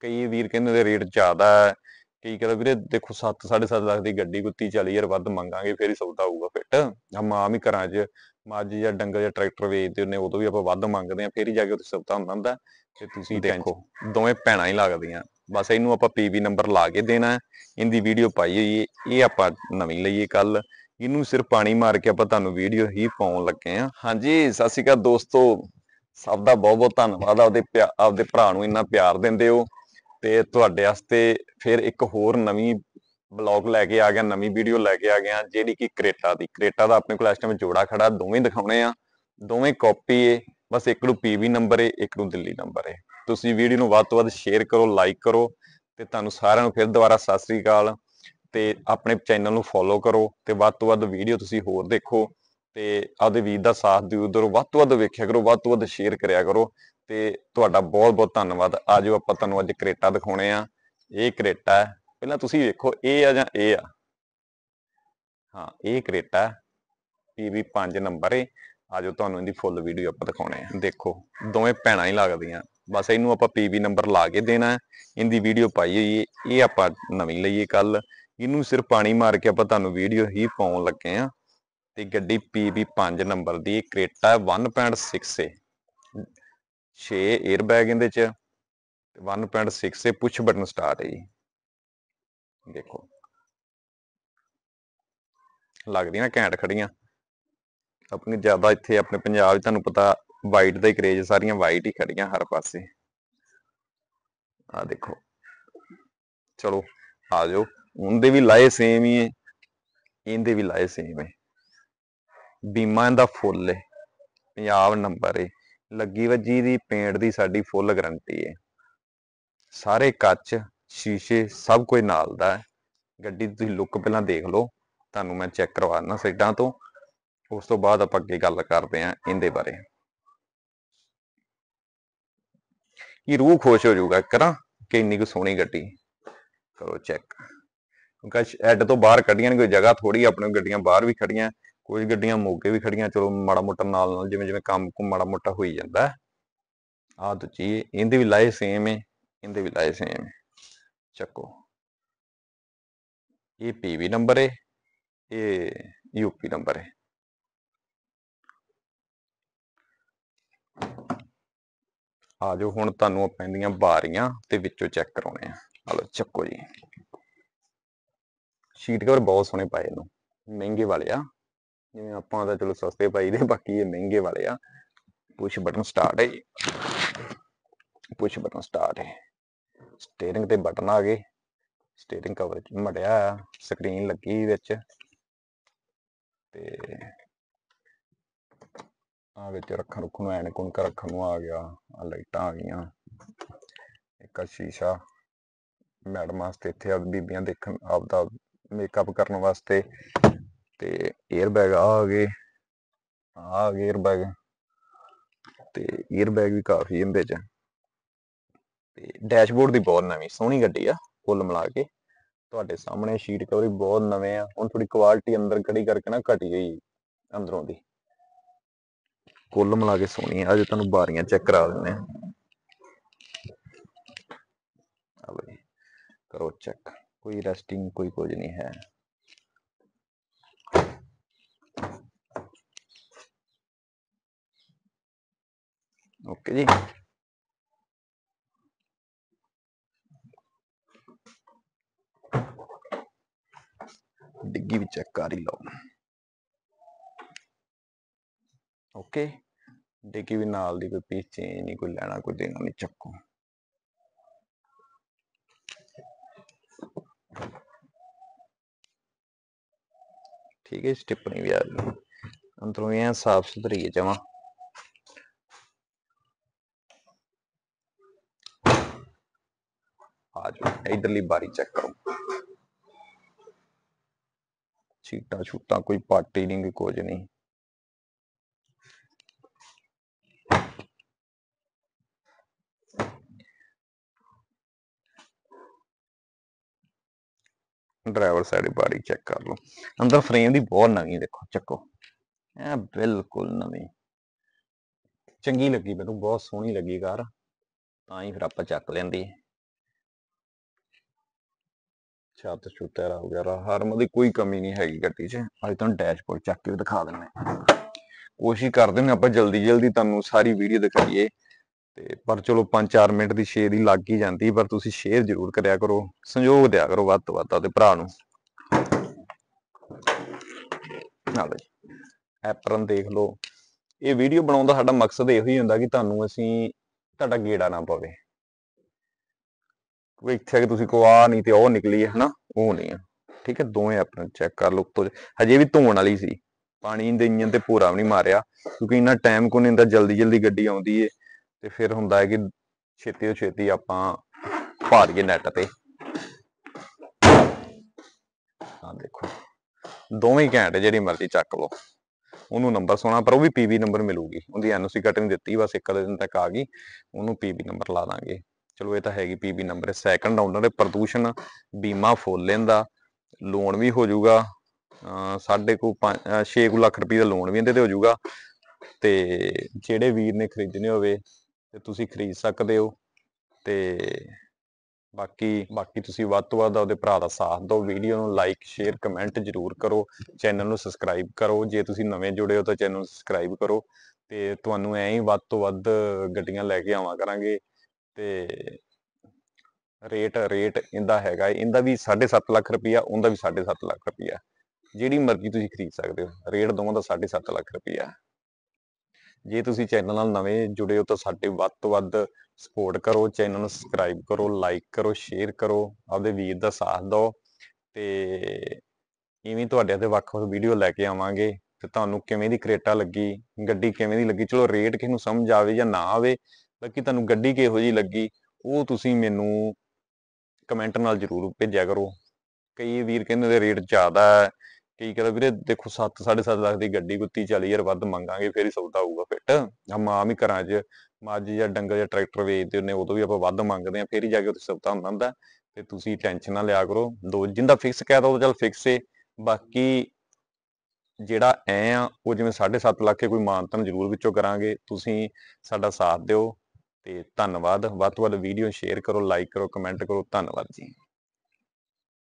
ਕਈ ਵੀਰ ਕਹਿੰਦੇ ਰੇਟ ਜ਼ਿਆਦਾ ਹੈ, ਕਈ ਕਹਿੰਦੇ ਵੀਰੇ ਦੇਖੋ 7 7.5 ਲੱਖ ਦੀ ਗੱਡੀ ਕੋਈ 30 40 ਹਜ਼ਾਰ ਵੱਧ ਮੰਗਾਂਗੇ ਫੇਰ ਹੀ ਸੌਦਾ ਹੋਊਗਾ ਫਿੱਟ। ਆਮ ਆਮ ਹੀ ਘਰਾਂ 'ਚ ਮੱਝ ਜਾਂ ਡੰਗਰ ਜਾਂ ਟਰੈਕਟਰ ਵੇਚਦੇ ਹੁੰਦੇ ਉਦੋਂ ਵੀ ਆਪਾਂ ਵੱਧ ਮੰਗਦੇ ਆ, ਫੇਰ ਹੀ ਜਾ ਕੇ ਉੱਥੇ ਸੌਦਾ ਹੁੰਦਾ। ਤੇ ਤੁਸੀਂ ਦੇਖੋ ਦੋਵੇਂ ਭੈਣਾਂ ਹੀ ਲੱਗਦੀਆਂ, ਬਸ ਇਹਨੂੰ ਆਪਾਂ ਪੀਵੀ ਨੰਬਰ ਲਾ ਕੇ ਦੇਣਾ। ਇਹਦੀ ਵੀਡੀਓ ਪਾਈ ਹੋਈ ਹੈ, ਇਹ ਆਪਾਂ ਨਵੀਂ ਲਈਏ ਕੱਲ, ਇਹਨੂੰ ਸਿਰਫ ਪਾਣੀ ਮਾਰ ਕੇ ਆਪਾਂ ਤੁਹਾਨੂੰ ਵੀਡੀਓ ਹੀ ਪਾਉਣ ਲੱਗੇ ਆ। ਹਾਂਜੀ, ਸਤਿ ਸ਼੍ਰੀ ਅਕਾਲ ਦੋਸਤੋ, ਸਭ ਦਾ ਬਹੁਤ ਬਹੁਤ ਧੰਨਵਾਦ। ਆਪਦੇ ਭਰਾ ਨੂੰ ਇੰਨਾ ਪਿਆਰ ਦਿੰਦੇ ਹੋ, ਤੇ ਤੁਹਾਡੇ ਵਾਸਤੇ ਫਿਰ ਇੱਕ ਹੋਰ ਨਵੀਂ ਬਲੌਗ ਲੈ ਕੇ ਆ ਗਿਆ, ਨਵੀਂ ਵੀਡੀਓ ਲੈ ਕੇ ਆ ਗਿਆ, ਜਿਹੜੀ ਕਿ ਕਰੇਟਾ ਦਾ ਆਪਣੇ ਕੋਲ ਇਸ ਟਾਈਮ ਜੋੜਾ ਖੜਾ, ਦੋਵੇਂ ਦਿਖਾਉਣੇ ਆ, ਦੋਵੇਂ ਕਾਪੀ ਏ, ਬਸ ਇੱਕ ਨੂੰ ਪੀਵੀ ਨੰਬਰ ਏ, ਇੱਕ ਨੂੰ ਦਿੱਲੀ ਨੰਬਰ ਏ। ਤੁਸੀਂ ਵੀਡੀਓ ਨੂੰ ਵੱਧ ਤੋਂ ਵੱਧ ਸ਼ੇਅਰ ਕਰੋ, ਲਾਈਕ ਕਰੋ, ਤੇ ਤੁਹਾਨੂੰ ਸਾਰਿਆਂ ਨੂੰ ਫਿਰ ਦੁਬਾਰਾ ਸਤਿ ਸ੍ਰੀ ਅਕਾਲ। ਤੇ ਆਪਣੇ ਚੈਨਲ ਨੂੰ ਫੋਲੋ ਕਰੋ, ਤੇ ਵੱਧ ਤੋਂ ਵੱਧ ਵੀਡੀਓ ਤੁਸੀਂ ਹੋਰ ਦੇਖੋ, ਤੇ ਆਪਦੇ ਵੀਰ ਦਾ ਸਾਥ ਦਿਓ, ਉਧਰੋਂ ਵੱਧ ਤੋਂ ਵੱਧ ਵੇਖਿਆ ਕਰੋ, ਵੱਧ ਤੋਂ ਵੱਧ ਸ਼ੇਅਰ ਕਰਿਆ ਕਰੋ, ਤੇ ਤੁਹਾਡਾ ਬਹੁਤ ਬਹੁਤ ਧੰਨਵਾਦ। ਆਜੋ ਆਪਾਂ ਤੁਹਾਨੂੰ ਅੱਜ ਕਰੇਟਾ ਦਿਖਾਉਣੇ ਆ। ਇਹ ਕਰੇਟਾ ਹੈ, ਪਹਿਲਾਂ ਤੁਸੀਂ ਵੇਖੋ ਇਹ ਆ ਜਾਂ ਇਹ ਆ। ਹਾਂ, ਇਹ ਕਰੇਟਾ PV 5 ਨੰਬਰ ਏ। ਆਜੋ ਤੁਹਾਨੂੰ ਇਹਦੀ ਫੁੱਲ ਵੀਡੀਓ ਆਪਾਂ ਦਿਖਾਉਣੇ ਆ। ਦੇਖੋ ਦੋਵੇਂ ਭੈਣਾਂ ਹੀ ਲੱਗਦੀਆਂ, ਬਸ ਇਹਨੂੰ ਆਪਾਂ PV ਨੰਬਰ ਲਾ ਕੇ ਦੇਣਾ। ਇਹਦੀ ਵੀਡੀਓ ਪਾਈ ਹੋਈ ਹੈ, ਇਹ ਆਪਾਂ ਨਵੀਂ ਲਈਏ ਕੱਲ, ਇਹਨੂੰ ਸਿਰਫ ਪਾਣੀ ਮਾਰ ਕੇ ਆਪਾਂ ਤੁਹਾਨੂੰ ਵੀਡੀਓ ਹੀ ਪਾਉਣ ਲੱਗੇ ਆ। ਤੇ ਗੱਡੀ PV 5 ਨੰਬਰ ਦੀ ਕਰੇਟਾ 1.6 ਏ, 6 에ਅਰ ਬੈਗ ਇਹਦੇ ਚ, 1.6 ਏ, ਪੁਸ਼ ਬਟਨ ਸਟਾਰਟ ਹੈ ਜੀ। ਦੇਖੋ ਲੱਗਦੀਆਂ ਘੈਂਟ ਖੜੀਆਂ। ਆਪਣੀ ਜ਼ਿਆਦਾ ਇੱਥੇ ਆਪਣੇ ਪੰਜਾਬ 'ਚ ਤੁਹਾਨੂੰ ਪਤਾ ਵਾਈਟ ਦਾ ਹੀ ਕਰੇਜ, ਸਾਰੀਆਂ ਵਾਈਟ ਹੀ ਖੜੀਆਂ ਹਰ ਪਾਸੇ। ਆ ਦੇਖੋ, ਚਲੋ ਆ ਜਾਓ। ਉਹਦੇ ਵੀ ਲਾਏ ਸੇਮ ਹੀ ਹੈ, ਇਹਦੇ ਵੀ ਲਾਏ ਸੇਮ ਹੈ। ਬੀਮਾ ਇਹਦਾ ਫੁੱਲ ਹੈ, ਪੰਜਾਬ ਨੰਬਰ ਏ, ਲੱਗੀ ਵੱਜੀ ਦੀ ਪੇਂਟ ਦੀ ਸਾਡੀ ਫੁੱਲ ਗਰੰਟੀ ਹੈ। ਸਾਰੇ ਕੱਚ ਸ਼ੀਸ਼ੇ ਸਭ ਕੁਝ ਨਾਲ ਦਾ ਹੈ। ਗੱਡੀ ਦੀ ਤੁਸੀਂ ਲੁੱਕ ਪਹਿਲਾਂ ਦੇਖ ਲਓ, ਤੁਹਾਨੂੰ ਮੈਂ ਚੈੱਕ ਕਰਵਾ ਦਿੰਦਾ ਸਾਈਡਾਂ ਤੋਂ, ਉਸ ਤੋਂ ਬਾਅਦ ਆਪਾਂ ਅੱਗੇ ਗੱਲ ਕਰਦੇ ਹਾਂ ਇਹਦੇ ਬਾਰੇ। ਕੀ ਰੂਹ ਖੁਸ਼ ਹੋ ਜਾਊਗਾ ਕਰਾਂ ਕਿ ਇੰਨੀ ਕੁ ਸੋਹਣੀ ਗੱਡੀ। ਕਰੋ ਚੈੱਕ, ਕਿਉਂਕਿ ਐਡ ਤੋਂ ਬਾਹਰ ਕੱਢੀਆਂ ਨੇ, ਕੋਈ ਜਗ੍ਹਾ ਥੋੜੀ, ਆਪਣੇ ਗੱਡੀਆਂ ਬਾਹਰ ਵੀ ਖੜੀਆਂ, ਕੁਝ ਗੱਡੀਆਂ ਮੋਗੇ ਵੀ ਖੜੀਆਂ। ਚਲੋ ਮਾੜਾ ਮੋਟਾ ਨਾਲ ਜਿਵੇਂ ਜਿਵੇਂ ਕੰਮ ਕੁ ਮਾੜਾ ਮੋਟਾ ਹੋਈ ਜਾਂਦਾ। ਆਹ ਦੂਜੀ ਇਹਦੇ ਵੀ ਲਾਏ ਸੇਮ ਹੈ, ਇਹਦੇ ਵੀ ਲਾਏ ਸੇਮ ਹੈ। ਚੱਕੋ, ਇਹ PV ਨੰਬਰ ਹੈ, ਇਹ UP ਨੰਬਰ ਹੈ। ਆ ਜਾਓ ਹੁਣ ਤੁਹਾਨੂੰ ਪੈਂਦੀਆਂ ਬਾਰੀਆਂ ਤੇ ਵਿੱਚੋਂ ਚੈੱਕ ਕਰਾਉਣੇ ਆ। ਆ ਲਓ ਚੱਕੋ ਜੀ, ਸ਼ੀਟ ਕਵਰ ਬਹੁਤ ਸੋਹਣੇ ਪਾਏ ਇਹਨੂੰ, ਮਹਿੰਗੇ ਵਾਲੇ ਆ, ਜਿਵੇਂ ਆਪਾਂ ਤਾਂ ਚਲੋ ਸਸਤੇ ਪਾਈ ਦੇ, ਬਾਕੀ ਇਹ ਮਹਿੰਗੇ ਵਾਲੇ ਆ। ਪੁਸ਼ ਬਟਨ ਸਟਾਰਟ ਹੈ ਜੀ, ਪੁਸ਼ ਬਟਨ ਸਟਾਰਟ ਹੈ। ਸਟੀਅਰਿੰਗ ਤੇ ਬਟਨ ਆ ਗਏ, ਸਟੀਅਰਿੰਗ ਕਵਰ ਮੜਿਆ ਆ, ਸਕਰੀਨ ਲੱਗੀ ਵਿੱਚ, ਤੇ ਆ ਵਿੱਚ ਰੱਖਣ ਰੁੱਖਣ ਨੂੰ, ਐਨਕ ਉਨਕ ਰੱਖਣ ਨੂੰ ਆ ਗਿਆ, ਆ ਲਾਈਟਾਂ ਆ ਗਈਆਂ, ਇੱਕ ਆ ਸ਼ੀਸ਼ਾ ਮੈਡਮ ਵਾਸਤੇ, ਇੱਥੇ ਬੀਬੀਆਂ ਦੇਖਣ ਆਪਦਾ ਮੇਕਅਪ ਕਰਨ ਵਾਸਤੇ, ਤੇ 에ਅਰ ਬੈਗ ਆ ਗਏ, ਆ ਗਏ 에ਅਰ ਬੈਗ, ਤੇ 에ਅਰ ਬੈਗ ਵੀ ਕਾਫੀ ਇਹਦੇ ਚ। ਤੇ ਡੈਸ਼ਬੋਰਡ ਦੀ ਬਹੁਤ ਨਵੀਂ ਸੋਹਣੀ ਗੱਡੀ ਆ, ਕੁੱਲ ਮਿਲਾ ਕੇ ਤੁਹਾਡੇ ਸਾਹਮਣੇ। ਸ਼ੀਟ ਕਵਰ ਵੀ ਬਹੁਤ ਨਵੇਂ ਆ, ਹੁਣ ਥੋੜੀ ਕੁਆਲਿਟੀ ਅੰਦਰ ਖੜੀ ਕਰਕੇ ਨਾ ਘਟੀ ਹੋਈ ਅੰਦਰੋਂ ਦੀ, ਕੁੱਲ ਮਿਲਾ ਕੇ ਸੋਹਣੀ ਆ। ਅੱਜ ਤੁਹਾਨੂੰ ਬਾਰੀਆਂ ਚੈੱਕ ਕਰਾ ਦਿੰਦੇ ਆ, ਕਰੋ ਚੈੱਕ, ਕੋਈ ਰੈਸਟਿੰਗ ਕੋਈ ਕੁਝ ਨਹੀਂ ਹੈ। ਓਕੇ ਜੀ, ਡਿੱਗੀ ਵੀ ਚੈੱਕ ਕਰ ਹੀ ਲਓ। ਓਕੇ, ਡਿੱਗੀ ਵੀ ਨਾਲ ਦੀ, ਕੋਈ ਪੀਸ ਚੇਂਜ ਨਹੀਂ, ਕੋਈ ਲੈਣਾ ਕੋਈ ਦੇਣਾ ਨਹੀਂ। ਚੱਕੋ, ਠੀਕ ਹੈ। ਸਟਿੱਪਣੀ ਵੀ ਆ ਗਈ ਅੰਦਰੋਂ, ਵੀ ਐ ਸਾਫ ਸੁਥਰੀ ਹੈ ਜਮਾਂ। ਆ ਜਾਓ ਇਧਰਲੀ ਬਾਰੀ ਚੈੱਕ ਕਰੋ, ਸੀਟਾਂ ਛੂਟਾਂ ਕੋਈ ਪਾਟੀ ਨਹੀਂ, ਕੋਈ ਕੁਝ ਨਹੀਂ। ਡਰਾਈਵਰ ਸਾਈਡ ਬਾਰੀ ਚੈੱਕ ਕਰ ਲਓ, ਅੰਦਰ ਫਰੇਮ ਦੀ ਬਹੁਤ ਨਵੀਂ, ਦੇਖੋ ਚੱਕੋ, ਐ ਬਿਲਕੁਲ ਨਵੀਂ, ਚੰਗੀ ਲੱਗੀ ਮੈਨੂੰ, ਬਹੁਤ ਸੋਹਣੀ ਲੱਗੀ ਕਾਰ, ਤਾਂ ਹੀ ਫਿਰ ਆਪਾਂ ਚੱਕ ਲੈਂਦੀ। ਛੱਤ ਛੁੱਤ ਐਰਾ ਵਗੈਰਾ ਹਰਮ ਦੀ ਕੋਈ ਕਮੀ ਨਹੀਂ ਹੈਗੀ ਗੱਡੀ 'ਚ। ਅੱਜ ਤੁਹਾਨੂੰ ਡੈਸ਼ਬੋਰਡ ਚੱਕ ਕੇ ਵੀ ਦਿਖਾ ਦਿੰਦੇ ਹਾਂ। ਕੋਸ਼ਿਸ਼ ਕਰਦੇ ਨੇ ਆਪਾਂ ਜਲਦੀ ਜਲਦੀ ਤੁਹਾਨੂੰ ਸਾਰੀ ਵੀਡੀਓ ਦਿਖਾਈਏ, ਤੇ ਪਰ ਚਲੋ 5-4 ਮਿੰਟ ਦੀ ਸ਼ੇਅਰ ਹੀ ਲੱਗ ਹੀ ਜਾਂਦੀ, ਪਰ ਤੁਸੀਂ ਸ਼ੇਅਰ ਜ਼ਰੂਰ ਕਰਿਆ ਕਰੋ, ਸੰਯੋਗ ਦਿਆ ਕਰੋ ਵੱਧ ਤੋਂ ਵੱਧ ਆਪਦੇ ਭਰਾ ਨੂੰ। ਨਾਲ ਐਪਰਨ ਦੇਖ ਲਓ। ਇਹ ਵੀਡੀਓ ਬਣਾਉਣ ਦਾ ਸਾਡਾ ਮਕਸਦ ਇਹੋ ਹੀ ਹੁੰਦਾ ਕਿ ਤੁਹਾਨੂੰ ਅਸੀਂ ਤੁਹਾਡਾ ਗੇੜਾ ਨਾ ਪਵੇ, ਕੋਈ ਇੱਥੇ ਕਿ ਤੁਸੀਂ ਕੋ ਆ ਨਹੀਂ ਤੇ ਉਹ ਨਿਕਲੀ ਹੈ ਹਨਾ, ਉਹ ਨਹੀਂ ਆ। ਠੀਕ ਹੈ, ਦੋਵੇਂ ਐਪਰਨ ਚੈੱਕ ਕਰ ਲਓ। ਉੱਤੋਂ ਹਜੇ ਵੀ ਧੋਣ ਵਾਲੀ ਸੀ, ਪਾਣੀ ਦੇ ਇੰਜਨ ਤੇ ਪੂਰਾ ਵੀ ਨਹੀਂ ਮਾਰਿਆ, ਕਿਉਂਕਿ ਇੰਨਾ ਟਾਈਮ ਕੋ ਨਹੀਂ ਹੁੰਦਾ, ਜਲਦੀ ਜਲਦੀ ਗੱਡੀ ਆਉਂਦੀ ਏ ਤੇ ਫਿਰ ਹੁੰਦਾ ਹੈ ਕਿ ਛੇਤੀ ਤੋਂ ਛੇਤੀ ਆਪਾਂ ਪਾ ਦਈਏ ਨੈਟ ਤੇ। ਆ ਦੇਖੋ ਦੋਵੇਂ ਘੈਂਟ, ਜਿਹੜੀ ਮਰਜ਼ੀ ਚੱਕ ਲਓ। ਉਹਨੂੰ ਨੰਬਰ ਸੋਣਾ, ਪਰ ਉਹ ਵੀ ਪੀਬੀ ਨੰਬਰ ਮਿਲੂਗੀ, ਉਹਦੀ ਐਨਓਸੀ ਕਟਿੰਗ ਦਿੱਤੀ, ਬਸ ਇੱਕ ਅੱਧੇ ਦਿਨ ਤੱਕ ਆ ਗਈ, ਉਹਨੂੰ ਪੀਬੀ ਨੰਬਰ ਲਾ ਦਾਂਗੇ। ਚਲੋ ਇਹ ਤਾਂ ਹੈਗੀ ਪੀਬੀ ਨੰਬਰ ਹੈ। ਸੈਕਿੰਡ ਓਨਰ, ਪ੍ਰਦੂਸ਼ਣ ਬੀਮਾ ਫੁੱਲ ਲੈਂਦਾ, ਲੋਨ ਵੀ ਹੋ ਜਾਊਗਾ 6 ਲੱਖ ਰੁਪਏ ਦਾ ਲੋਨ ਵੀ ਇਹਦੇ ਤੇ ਹੋ ਜਾਊਗਾ। ਤੇ ਜਿਹੜੇ ਵੀਰ ਨੇ ਖਰੀਦਣੇ ਹੋਵੇ ਤੇ ਤੁਸੀਂ ਖਰੀਦ ਸਕਦੇ ਹੋ। ਤੇ ਬਾਕੀ ਤੁਸੀਂ ਵੱਧ ਤੋਂ ਵੱਧ ਆਪਦੇ ਭਰਾ ਦਾ ਸਾਥ ਦਿਓ, ਵੀਡੀਓ ਨੂੰ ਲਾਈਕ ਸ਼ੇਅਰ ਕਮੈਂਟ ਜ਼ਰੂਰ ਕਰੋ, ਚੈਨਲ ਨੂੰ ਸਬਸਕ੍ਰਾਈਬ ਕਰੋ, ਜੇ ਤੁਸੀਂ ਨਵੇਂ ਜੁੜੇ ਹੋ ਤਾਂ ਚੈਨਲ ਨੂੰ ਸਬਸਕ੍ਰਾਈਬ ਕਰੋ, ਤੇ ਤੁਹਾਨੂੰ ਐਂ ਹੀ ਵੱਧ ਤੋਂ ਵੱਧ ਗੱਡੀਆਂ ਲੈ ਕੇ ਆਵਾਂ ਕਰਾਂਗੇ। ਤੇ ਰੇਟ ਇਹਦਾ ਹੈਗਾ, ਇਹਦਾ ਵੀ 7.5 ਲੱਖ ਰੁਪਈਆ, ਉਹਦਾ ਵੀ 7.5 ਲੱਖ ਰੁਪਈਆ, ਜਿਹੜੀ ਮਰਜ਼ੀ ਤੁਸੀਂ ਖਰੀਦ ਸਕਦੇ ਹੋ। ਰੇਟ ਦੋਵਾਂ ਦਾ 7.5 ਲੱਖ ਰੁਪਈਆ। ਜੇ ਤੁਸੀਂ ਚੈਨਲ ਨਾਲ ਨਵੇਂ ਜੁੜੇ ਹੋ ਤਾਂ ਸਾਡੇ ਵੱਧ ਤੋਂ ਵੱਧ ਸਪੋਰਟ ਕਰੋ, ਚੈਨਲ ਨੂੰ ਸਬਸਕ੍ਰਾਈਬ ਕਰੋ, ਲਾਈਕ ਕਰੋ, ਸ਼ੇਅਰ ਕਰੋ, ਆਪਦੇ ਵੀਰ ਦਾ ਸਾਥ ਦਿਓ। ਤੇ ਇਵੇਂ ਤੁਹਾਡੇ ਤੇ ਵੱਖ-ਵੱਖ ਵੀਡੀਓ ਲੈ ਕੇ ਆਵਾਂਗੇ। ਤੇ ਤੁਹਾਨੂੰ ਕਿਵੇਂ ਦੀ ਕਰੇਟਾ ਲੱਗੀ, ਗੱਡੀ ਕਿਵੇਂ ਦੀ ਲੱਗੀ, ਚਲੋ ਰੇਟ ਕਿਸੇ ਨੂੰ ਸਮਝ ਆਵੇ ਜਾਂ ਨਾ ਆਵੇ, ਬਾਕੀ ਤੁਹਾਨੂੰ ਗੱਡੀ ਕਿਹੋ ਜਿਹੀ ਲੱਗੀ ਉਹ ਤੁਸੀਂ ਮੈਨੂੰ ਕਮੈਂਟ ਨਾਲ ਜ਼ਰੂਰ ਭੇਜਿਆ ਕਰੋ। ਕਈ ਵੀਰ ਕਹਿੰਦੇ ਨੇ ਰੇਟ ਜ਼ਿਆਦਾ ਹੈ, ਕਈ ਕਹਿੰਦੇ ਵੀਰੇ ਦੇਖੋ 7-7.5 ਲੱਖ ਦੀ ਗੱਡੀ, ਕੋਈ 30-40 ਵੱਧ ਮੰਗਾਂਗੇ ਫਿਰ ਹੀ ਸੌਦਾ ਹੋਊਗਾ ਫਿੱਟ। ਆਮ ਹੀ ਘਰਾਂ 'ਚ ਮੱਝ ਜਾਂ ਡੰਗਰ ਜਾਂ ਟਰੈਕਟਰ ਵੇਚਦੇ ਹੁੰਦੇ, ਉਦੋਂ ਵੀ ਆਪਾਂ ਵੱਧ ਮੰਗਦੇ ਹਾਂ, ਫਿਰ ਹੀ ਜਾ ਕੇ ਉੱਥੇ ਸੌਦਾ ਹੁੰਦਾ। ਤੇ ਤੁਸੀਂ ਟੈਨਸ਼ਨ ਨਾ ਲਿਆ ਕਰੋ, ਜਿੰਦਾ ਫਿਕਸ ਕਹਿ ਦੋ ਚੱਲ ਫਿਕਸ ਏ, ਬਾਕੀ ਜਿਹੜਾ ਐ ਆ ਉਹ ਜਿਵੇਂ 7.5 ਲੱਖ ਕੋਈ ਮਾਨਤਨ ਜ਼ਰੂਰ ਵਿੱਚੋਂ ਕਰਾਂਗੇ। ਤੁਸੀਂ ਸਾਡਾ ਸਾਥ ਦਿਓ ਤੇ ਧੰਨਵਾਦ। ਵੱਧ ਤੋਂ ਵੱਧ ਵੀਡੀਓ ਸ਼ੇਅਰ ਕਰੋ, ਲਾਈਕ ਕਰੋ, ਕਮੈਂਟ ਕਰੋ। ਧੰਨਵਾਦ ਜੀ।